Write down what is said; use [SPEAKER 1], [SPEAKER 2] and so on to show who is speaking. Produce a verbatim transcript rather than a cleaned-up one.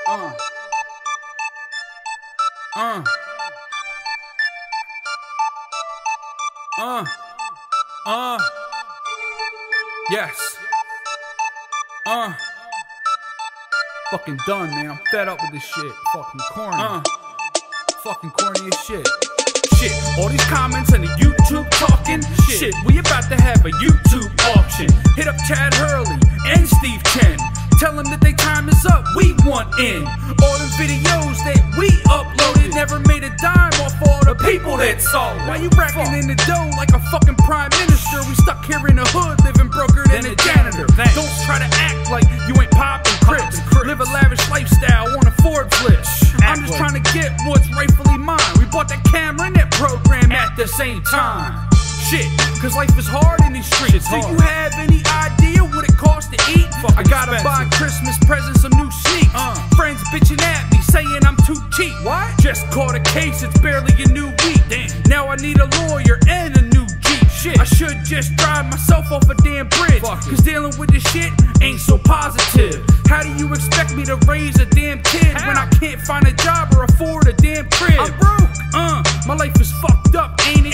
[SPEAKER 1] Uh. Uh. Uh. Uh. Yes. Uh. Fucking done, man. I'm fed up with this shit. Fucking corny. Uh. Fucking corny as shit. Shit, all these comments and the YouTube talking. Shit, shit, we about to have a YouTube auction. Hit up Chad Hurley and Steve Chen. Tell them that they time is up, we want in. All the videos that we uploaded never made a dime off all the people that saw it. Why you racking in the dough like a fucking prime minister? We stuck here in the hood, living broker than a janitor. Don't try to act like you ain't popping crips. Live a lavish lifestyle on a Forbes list. I'm just trying to get what's rightfully mine. We bought that camera and that program at the same time. Shit, cause life is hard in these streets. Do you have any idea what it costs to eat? I gotta buy Christmas presents, some new sneaks. Uh. Friends bitching at me, saying I'm too cheap. What? Just caught a case, it's barely a new week. Damn. Now I need a lawyer and a new Jeep. Shit, I should just drive myself off a damn bridge. Fuck Cause it. Dealing with this shit ain't so positive. How do you expect me to raise a damn kid How? when I can't find a job or afford a damn crib? I'm broke. Uh, my life is fucked up, ain't it?